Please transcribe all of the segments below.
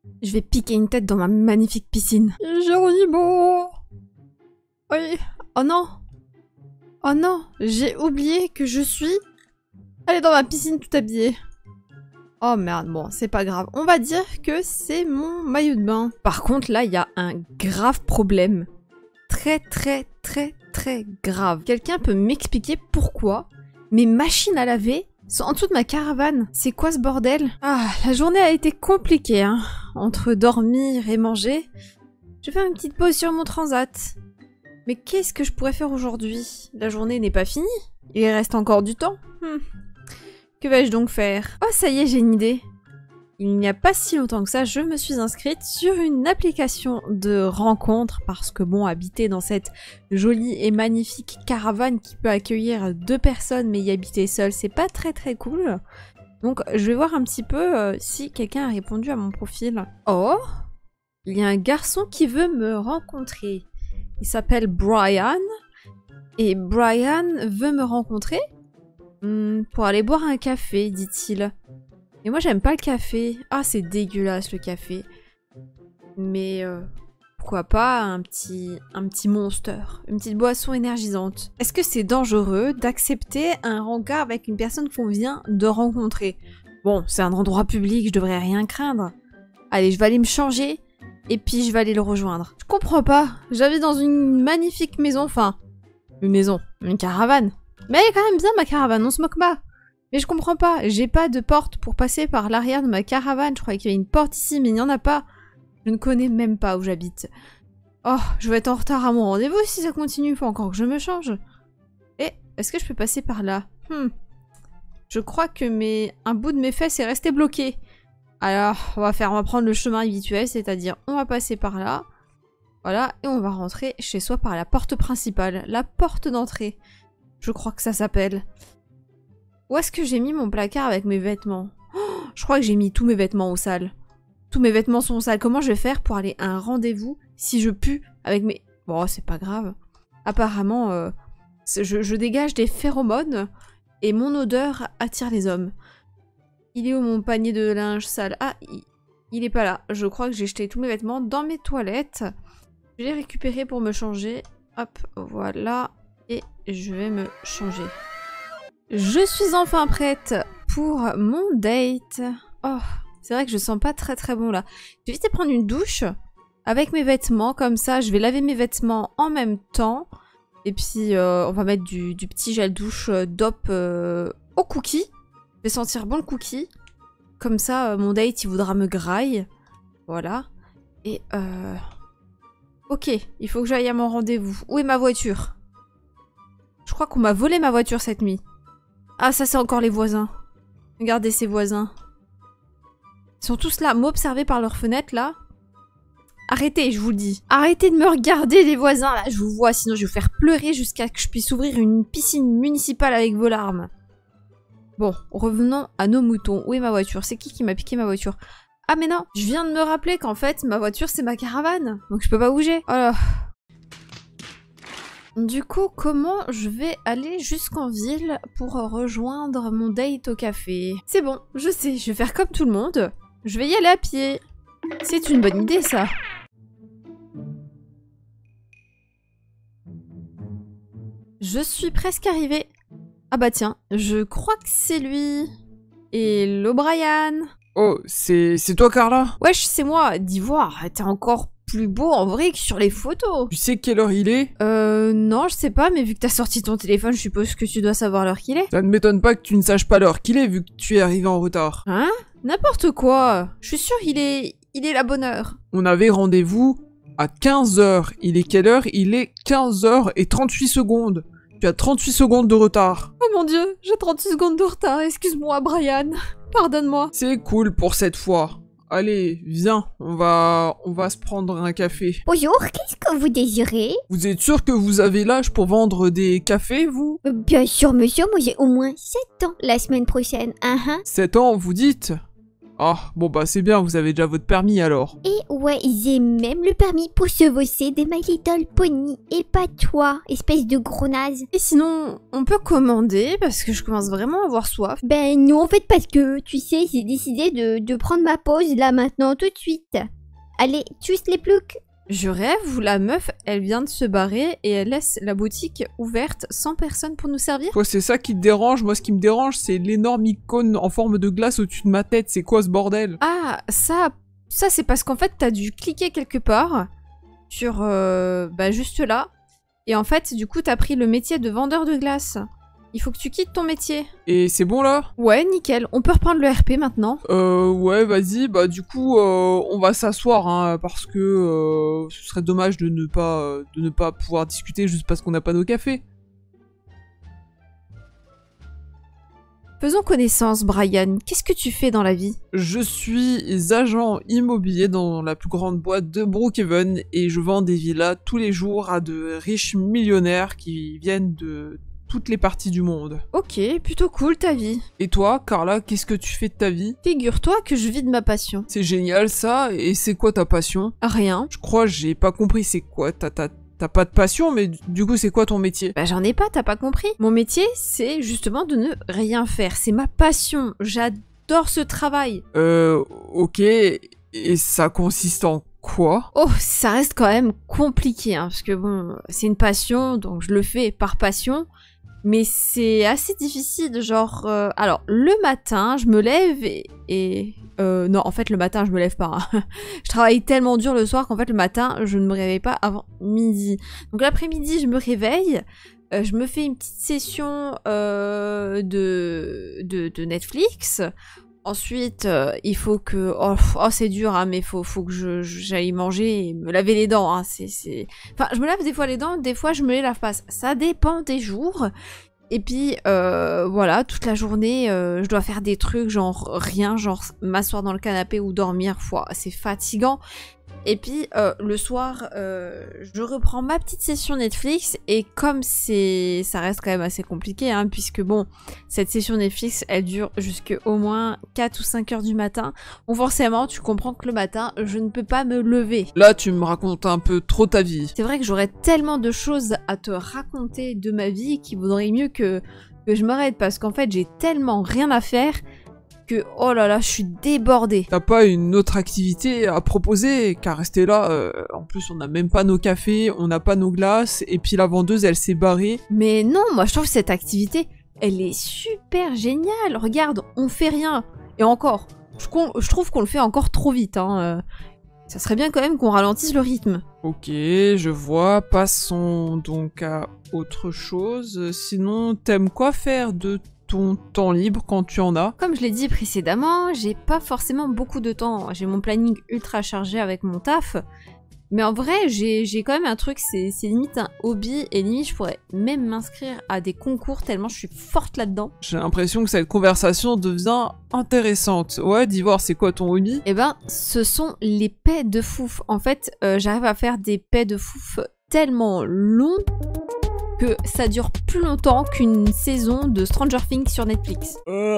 Je vais piquer une tête dans ma magnifique piscine. Géronimo! Oui. Oh non! Oh non! J'ai oublié que je suis... allée dans ma piscine tout habillée. Oh merde, bon, c'est pas grave. On va dire que c'est mon maillot de bain. Par contre, là, il y a un grave problème. Très grave. Quelqu'un peut m'expliquer pourquoi mes machines à laver sont en dessous de ma caravane? C'est quoi ce bordel? Ah, la journée a été compliquée, hein. Entre dormir et manger, je vais faire une petite pause sur mon transat. Mais qu'est-ce que je pourrais faire aujourd'hui? La journée n'est pas finie. Il reste encore du temps. Que vais-je donc faire? Oh, ça y est, j'ai une idée. Il n'y a pas si longtemps que ça, je me suis inscrite sur une application de rencontre parce que bon, habiter dans cette jolie et magnifique caravane qui peut accueillir 2 personnes mais y habiter seul, c'est pas très cool. Donc je vais voir un petit peu si quelqu'un a répondu à mon profil. Oh, il y a un garçon qui veut me rencontrer. Il s'appelle Brian et Brian veut me rencontrer pour aller boire un café, dit-il. Et moi j'aime pas le café. Ah, c'est dégueulasse le café. Mais pourquoi pas un petit Monster, une petite boisson énergisante. Est-ce que c'est dangereux d'accepter un rencard avec une personne qu'on vient de rencontrer? Bon, c'est un endroit public, je devrais rien craindre. Allez, je vais aller me changer et puis je vais aller le rejoindre. Je comprends pas. J'habite dans une magnifique maison, enfin, une caravane. Mais elle est quand même bien ma caravane, on se moque pas. Mais je comprends pas, j'ai pas de porte pour passer par l'arrière de ma caravane. Je croyais qu'il y avait une porte ici, mais il n'y en a pas. Je ne connais même pas où j'habite. Oh, je vais être en retard à mon rendez-vous si ça continue. Il faut encore que je me change. Et est-ce que je peux passer par là? Je crois que un bout de mes fesses est resté bloqué. Alors, on va prendre le chemin habituel, c'est-à-dire on va passer par là. Voilà, et on va rentrer chez soi par la porte principale, la porte d'entrée. Je crois que ça s'appelle. Où est-ce que j'ai mis mon placard avec mes vêtements? Oh, je crois que j'ai mis tous mes vêtements au sale. Tous mes vêtements sont sales. Comment je vais faire pour aller à un rendez-vous si je pue avec mes... Bon, c'est pas grave. Apparemment, je dégage des phéromones et mon odeur attire les hommes. Il est où mon panier de linge sale? Ah, il est pas là. Je crois que j'ai jeté tous mes vêtements dans mes toilettes. Je vais les récupérer pour me changer. Hop, voilà. Et je vais me changer. Je suis enfin prête pour mon date. Oh, c'est vrai que je sens pas très bon là. Je vais vite prendre une douche avec mes vêtements, comme ça je vais laver mes vêtements en même temps. Et puis on va mettre du petit gel douche DOP au cookie. Je vais sentir bon le cookie. Comme ça mon date il voudra me graille. Voilà. Et ok, il faut que j'aille à mon rendez-vous. Où est ma voiture? Je crois qu'on m'a volé ma voiture cette nuit. Ah, ça c'est encore les voisins. Regardez ces voisins. Ils sont tous là, m'observer par leurs fenêtres là. Arrêtez, je vous le dis. Arrêtez de me regarder les voisins là, je vous vois, sinon je vais vous faire pleurer jusqu'à que je puisse ouvrir une piscine municipale avec vos larmes. Bon, revenons à nos moutons. Où est ma voiture? C'est qui m'a piqué ma voiture? Ah mais non, je viens de me rappeler qu'en fait ma voiture c'est ma caravane, donc je peux pas bouger. Alors... Du coup, comment je vais aller jusqu'en ville pour rejoindre mon date au café? C'est bon, je sais, je vais faire comme tout le monde. Je vais y aller à pied. C'est une bonne idée, ça. Je suis presque arrivée. Ah bah tiens, je crois que c'est lui. Hello, Brian. Oh, c'est toi, Carla? Wesh, c'est moi, d'Ivoire. T'es encore plus beau en vrai que sur les photos. Tu sais quelle heure il est? Non, je sais pas, mais vu que t'as sorti ton téléphone, je suppose que tu dois savoir l'heure qu'il est. Ça ne m'étonne pas que tu ne saches pas l'heure qu'il est, vu que tu es arrivé en retard. Hein? N'importe quoi. Je suis sûre il est la bonne heure. On avait rendez-vous à 15h. Il est quelle heure? Il est 15h38. Tu as 38 secondes de retard. Oh mon dieu, j'ai 36 secondes de retard, excuse-moi Brian. Pardonne-moi. C'est cool pour cette fois. Allez, viens, on va se prendre un café. Bonjour, qu'est-ce que vous désirez? Vous êtes sûr que vous avez l'âge pour vendre des cafés, vous? Bien sûr, monsieur, moi j'ai au moins 7 ans la semaine prochaine. 7 ans, vous dites? Ah, bon bah c'est bien, vous avez déjà votre permis alors. Et ouais, j'ai même le permis pour chevaucher des My Little Pony. Et pas toi, espèce de gros naze. Et sinon, on peut commander parce que je commence vraiment à avoir soif. Ben non, en fait, parce que, tu sais, j'ai décidé de prendre ma pause là maintenant, tout de suite. Allez, tchuss les ploucs. Je rêve où la meuf, elle vient de se barrer et elle laisse la boutique ouverte sans personne pour nous servir. Toi, c'est ça qui te dérange? Moi, ce qui me dérange, c'est l'énorme icône en forme de glace au-dessus de ma tête. C'est quoi ce bordel? Ah, ça c'est parce qu'en fait, t'as dû cliquer quelque part sur, juste là. Et en fait, du coup, t'as pris le métier de vendeur de glace. Il faut que tu quittes ton métier. Et c'est bon là? Ouais, nickel. On peut reprendre le RP maintenant. Ouais, vas-y. Bah du coup, on va s'asseoir, hein, parce que ce serait dommage de ne pas pouvoir discuter juste parce qu'on n'a pas nos cafés. Faisons connaissance, Brian. Qu'est-ce que tu fais dans la vie? Je suis agent immobilier dans la plus grande boîte de Brookhaven et je vends des villas tous les jours à de riches millionnaires qui viennent de toutes les parties du monde. Ok, plutôt cool ta vie. Et toi, Carla, qu'est-ce que tu fais de ta vie? Figure-toi que je vis de ma passion. C'est génial ça, et c'est quoi ta passion? Rien. Je crois, j'ai pas compris, c'est quoi? T'as pas de passion, mais du coup, c'est quoi ton métier? Bah j'en ai pas, t'as pas compris. Mon métier, c'est justement de ne rien faire. C'est ma passion. J'adore ce travail. Ok, et ça consiste en quoi? Oh, ça reste quand même compliqué, hein, parce que bon, c'est une passion, donc je le fais par passion. Mais c'est assez difficile, genre... alors, le matin, je me lève non, en fait, le matin, je me lève pas. Hein. Je travaille tellement dur le soir qu'en fait, le matin, je ne me réveille pas avant midi. Donc l'après-midi, je me réveille, je me fais une petite session de Netflix. Ensuite, il faut que... Oh, c'est dur, hein, mais faut que j'aille manger et me laver les dents. Hein, Enfin, je me lave des fois les dents, des fois je me les lave pas. Ça dépend des jours. Et puis, voilà, toute la journée, je dois faire des trucs, genre rien, genre m'asseoir dans le canapé ou dormir. C'est fatigant. Et puis, le soir, je reprends ma petite session Netflix. Et comme ça reste quand même assez compliqué, hein, puisque bon, cette session Netflix, elle dure jusqu'au moins 4 ou 5 heures du matin. Donc forcément, tu comprends que le matin, je ne peux pas me lever. Là, tu me racontes un peu trop ta vie. C'est vrai que j'aurais tellement de choses à te raconter de ma vie qu'il vaudrait mieux que je m'arrête. Parce qu'en fait, j'ai tellement rien à faire que, oh là là, je suis débordée. T'as pas une autre activité à proposer qu'à rester là? En plus, on n'a même pas nos cafés, on n'a pas nos glaces, et puis la vendeuse, elle s'est barrée. Mais non, moi je trouve que cette activité, elle est super géniale. Regarde, on fait rien. Et encore, je trouve qu'on le fait encore trop vite. Hein. Ça serait bien quand même qu'on ralentisse le rythme. Ok, je vois. Passons donc à autre chose. Sinon, t'aimes quoi faire de ton temps libre quand tu en as? Comme je l'ai dit précédemment, j'ai pas forcément beaucoup de temps. J'ai mon planning ultra chargé avec mon taf. Mais en vrai, j'ai quand même un truc, c'est limite un hobby. Et limite, je pourrais même m'inscrire à des concours tellement je suis forte là-dedans. J'ai l'impression que cette conversation devient intéressante. Ouais, d'Ivoire, c'est quoi ton hobby? Eh ben, ce sont les paix de fouf. En fait, j'arrive à faire des paix de fouf tellement longs que ça dure plus longtemps qu'une saison de Stranger Things sur Netflix.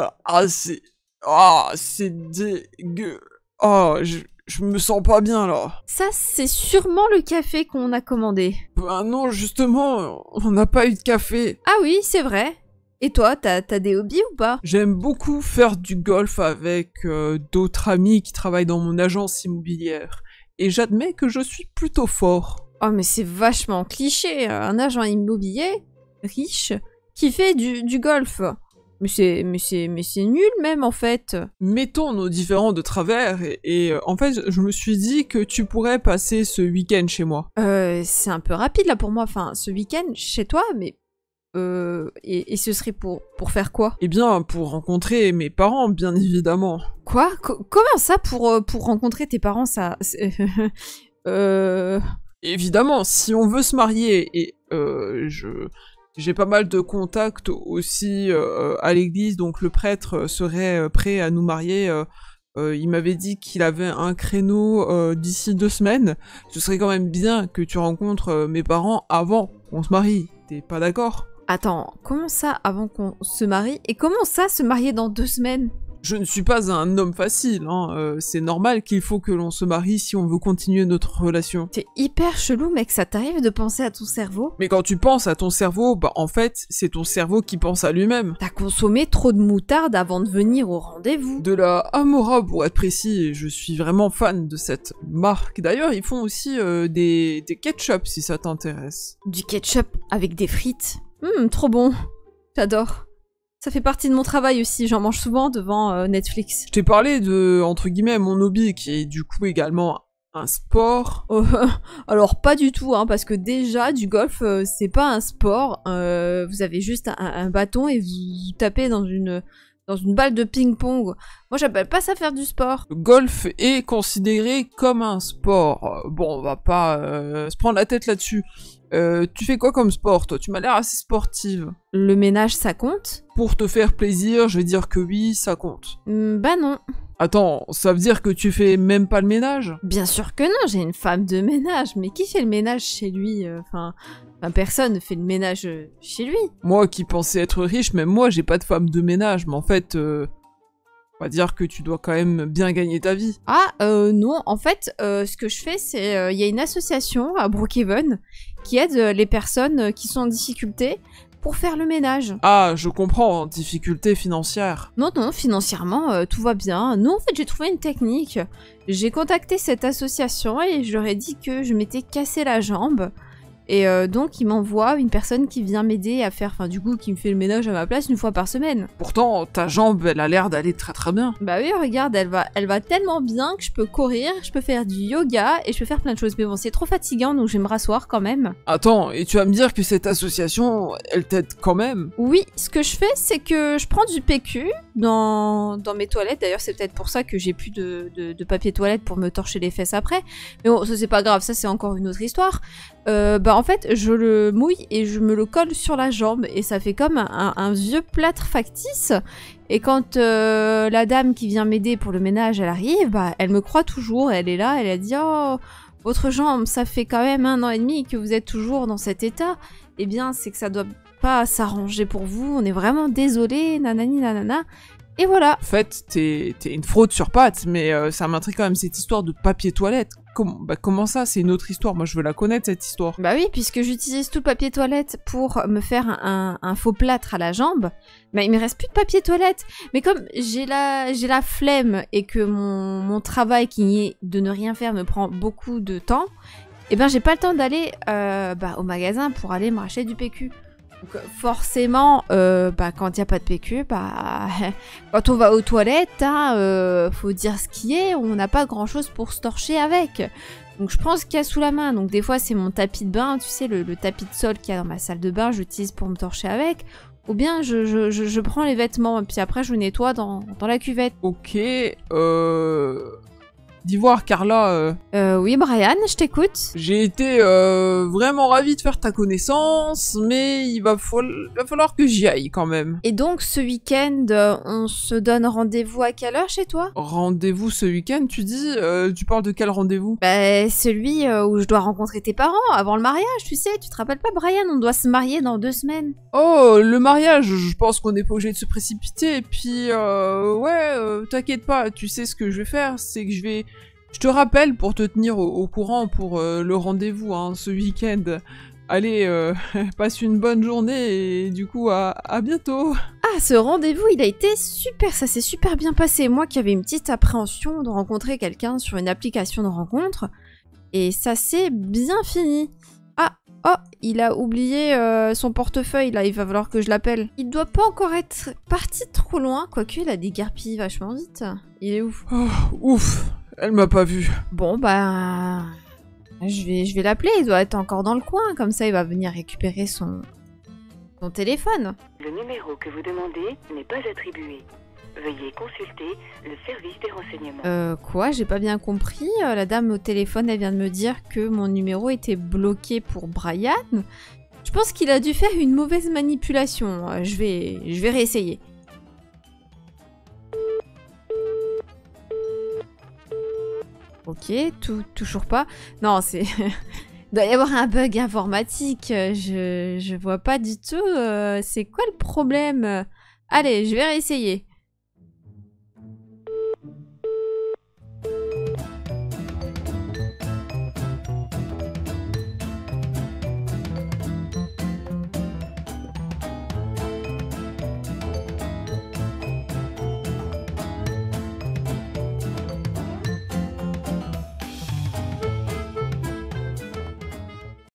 C'est dégueu. Oh, je me sens pas bien là. Ça, c'est sûrement le café qu'on a commandé. Ben non, justement, on n'a pas eu de café. Ah oui, c'est vrai. Et toi, t'as des hobbies ou pas? J'aime beaucoup faire du golf avec d'autres amis qui travaillent dans mon agence immobilière. Et j'admets que je suis plutôt fort. Oh mais c'est vachement cliché, un agent immobilier riche qui fait du golf. Mais c'est nul même en fait. Mettons nos différends de travers et en fait je me suis dit que tu pourrais passer ce week-end chez moi. C'est un peu rapide là pour moi, enfin ce week-end chez toi, mais et ce serait pour faire quoi? Eh bien pour rencontrer mes parents bien évidemment. Quoi? Comment ça pour rencontrer tes parents ça? Évidemment, si on veut se marier, et j'ai pas mal de contacts aussi à l'église, donc le prêtre serait prêt à nous marier. Il m'avait dit qu'il avait un créneau d'ici 2 semaines. Ce serait quand même bien que tu rencontres mes parents avant qu'on se marie. T'es pas d'accord? Attends, comment ça avant qu'on se marie? Et comment ça se marier dans 2 semaines? Je ne suis pas un homme facile, hein. C'est normal qu'il faut que l'on se marie si on veut continuer notre relation. T'es hyper chelou, mec, ça t'arrive de penser à ton cerveau? Mais quand tu penses à ton cerveau, bah en fait, c'est ton cerveau qui pense à lui-même. T'as consommé trop de moutarde avant de venir au rendez-vous. De la Amora pour être précis, et je suis vraiment fan de cette marque. D'ailleurs, ils font aussi des ketchup si ça t'intéresse. Du ketchup avec des frites. Trop bon. J'adore. Ça fait partie de mon travail aussi, j'en mange souvent devant Netflix. Je t'ai parlé de, entre guillemets, mon hobby, qui est du coup également un sport. Alors pas du tout, hein, parce que déjà, du golf, c'est pas un sport. Vous avez juste un bâton et vous tapez dans une balle de ping-pong. Moi, j'appelle pas ça faire du sport. Le golf est considéré comme un sport. Bon, on va pas se prendre la tête là-dessus. Tu fais quoi comme sport, toi? Tu m'as l'air assez sportive. Le ménage, ça compte? Pour te faire plaisir, je vais dire que oui, ça compte. Bah non. Attends, ça veut dire que tu fais même pas le ménage? Bien sûr que non, j'ai une femme de ménage. Mais qui fait le ménage chez lui? Enfin, personne ne fait le ménage chez lui. Moi qui pensais être riche, même moi, j'ai pas de femme de ménage. Mais en fait, on va dire que tu dois quand même bien gagner ta vie. Ah, non, en fait, ce que je fais, c'est... Il y a une association à Brookhaven qui aide les personnes qui sont en difficulté pour faire le ménage. Ah, je comprends, difficulté financière. Non, financièrement, tout va bien. Non, en fait, j'ai trouvé une technique. J'ai contacté cette association et je leur ai dit que je m'étais cassé la jambe. Et donc, ils m'envoient une personne qui vient m'aider à faire... Enfin, du coup, qui me fait le ménage à ma place une fois par semaine. Pourtant, ta jambe, elle a l'air d'aller très très bien. Bah oui, regarde, elle va tellement bien que je peux courir, je peux faire du yoga et je peux faire plein de choses. Mais bon, c'est trop fatigant, donc je vais me rasseoir quand même. Attends, et tu vas me dire que cette association, elle t'aide quand même? Oui, ce que je fais, c'est que je prends du PQ dans mes toilettes. D'ailleurs, c'est peut-être pour ça que j'ai plus de papier toilette pour me torcher les fesses après. Mais bon, ça c'est pas grave, ça c'est encore une autre histoire. Bah en fait, je le mouille et je me le colle sur la jambe et ça fait comme un vieux plâtre factice. Et quand la dame qui vient m'aider pour le ménage, elle arrive, bah elle me croit toujours, elle est là, elle a dit « Oh, votre jambe, ça fait quand même 1 an et demi que vous êtes toujours dans cet état. Eh bien, c'est que ça doit pas s'arranger pour vous, on est vraiment désolé, nanani nanana. » Et voilà. En fait, t'es une fraude sur pattes, mais ça m'intrigue quand même cette histoire de papier toilette. Comment ça? C'est une autre histoire. Moi, je veux la connaître, cette histoire. Bah oui, puisque j'utilise tout le papier toilette pour me faire un faux plâtre à la jambe, bah il me reste plus de papier toilette. Mais comme j'ai la flemme et que mon travail qui est de ne rien faire me prend beaucoup de temps, et ben j'ai pas le temps d'aller au magasin pour aller me racheter du PQ. Donc forcément, quand il n'y a pas de PQ, quand on va aux toilettes, faut dire ce qui est, on n'a pas grand-chose pour se torcher avec. Donc je prends ce qu'il y a sous la main. Donc des fois c'est mon tapis de bain, tu sais, le tapis de sol qu'il y a dans ma salle de bain, j'utilise pour me torcher avec. Ou bien je prends les vêtements et puis après je nettoie dans la cuvette. Ok, d'Ivoire, Carla. Oui, Brian, je t'écoute. J'ai été vraiment ravi de faire ta connaissance, mais il va falloir que j'y aille quand même. Et donc, ce week-end, on se donne rendez-vous à quelle heure chez toi? Rendez-vous ce week-end, tu dis? Tu parles de quel rendez-vous? Bah, celui où je dois rencontrer tes parents avant le mariage, tu sais. Tu te rappelles pas, Brian? On doit se marier dans 2 semaines. Oh, le mariage, je pense qu'on n'est pas obligé de se précipiter, et puis, t'inquiète pas, tu sais ce que je vais faire, c'est que je te rappelle pour te tenir au courant pour le rendez-vous, hein, ce week-end. Allez, passe une bonne journée, et du coup, à bientôt. Ah, ce rendez-vous, il a été super, ça s'est super bien passé. Moi qui avais une petite appréhension de rencontrer quelqu'un sur une application de rencontre, et ça s'est bien fini. Oh, il a oublié son portefeuille, là, il va falloir que je l'appelle. Il doit pas encore être parti trop loin, quoique il a déguerpillé vachement vite. Il est ouf. Oh, ouf, elle m'a pas vu. Bon, je vais l'appeler, il doit être encore dans le coin, comme ça il va venir récupérer son téléphone. Le numéro que vous demandez n'est pas attribué. Veuillez consulter le service des renseignements. Quoi? J'ai pas bien compris. La dame au téléphone, elle vient de me dire que mon numéro était bloqué pour Brian. Je pense qu'il a dû faire une mauvaise manipulation. Je vais réessayer. Ok, toujours pas. Non, c'est... Il doit y avoir un bug informatique. Je vois pas du tout. C'est quoi le problème? Allez, je vais réessayer.